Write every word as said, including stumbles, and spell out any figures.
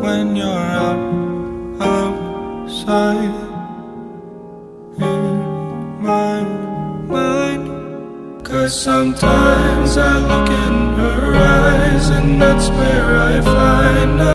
when you're out, outside in my mind. 'Cause sometimes I look in her eyes, and that's where I find